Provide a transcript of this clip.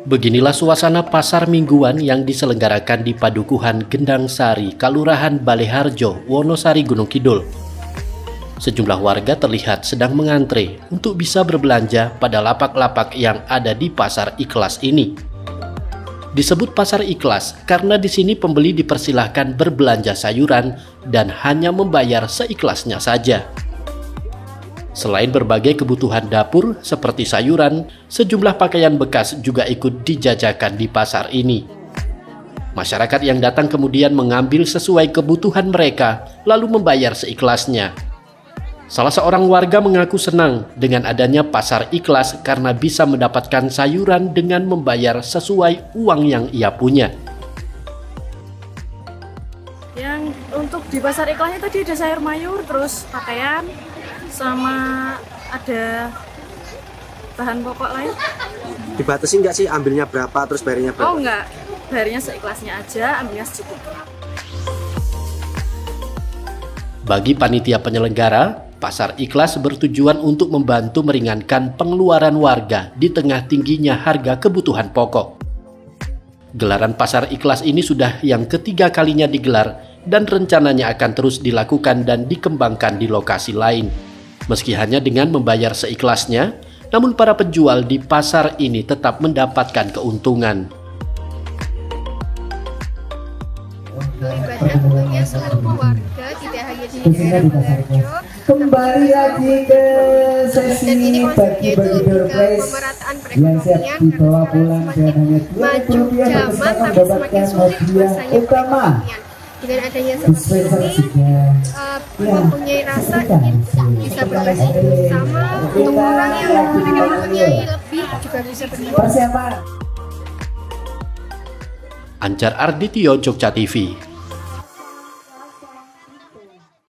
Beginilah suasana pasar mingguan yang diselenggarakan di Padukuhan Gendang Sari, Kalurahan Baleharjo, Wonosari, Gunung Kidul. Sejumlah warga terlihat sedang mengantre untuk bisa berbelanja pada lapak-lapak yang ada di Pasar Ikhlas ini. Disebut Pasar Ikhlas karena di sini pembeli dipersilahkan berbelanja sayuran dan hanya membayar seikhlasnya saja. Selain berbagai kebutuhan dapur seperti sayuran, sejumlah pakaian bekas juga ikut dijajakan di pasar ini. Masyarakat yang datang kemudian mengambil sesuai kebutuhan mereka, lalu membayar seikhlasnya. Salah seorang warga mengaku senang dengan adanya pasar ikhlas karena bisa mendapatkan sayuran dengan membayar sesuai uang yang ia punya. Yang untuk di pasar ikhlasnya tadi ada sayur mayur, terus pakaian, sama ada bahan pokok lain. Dibatasi nggak sih ambilnya berapa terus bayarnya berapa? Oh enggak, bayarnya seikhlasnya aja, ambilnya secukupnya. Bagi panitia penyelenggara, Pasar Ikhlas bertujuan untuk membantu meringankan pengeluaran warga di tengah tingginya harga kebutuhan pokok. Gelaran Pasar Ikhlas ini sudah yang ketiga kalinya digelar dan rencananya akan terus dilakukan dan dikembangkan di lokasi lain. Meski hanya dengan membayar seikhlasnya, namun para penjual di pasar ini tetap mendapatkan keuntungan. Melibatkan tentunya seluruh warga, tidak hanya di daerah Baleharjo. Kembali lagi ke sesi bagi-bagi door prize yang siap dibawa pulang dan hanya Rp2 zaman tapi semakin sulit masanya utama. Dengan adanya seperti ini, mempunyai rasa ingin bisa berbagi bersama, untuk orang yang mempunyai lebih juga bisa berbagi. Ancar Ardityo, Jogja TV.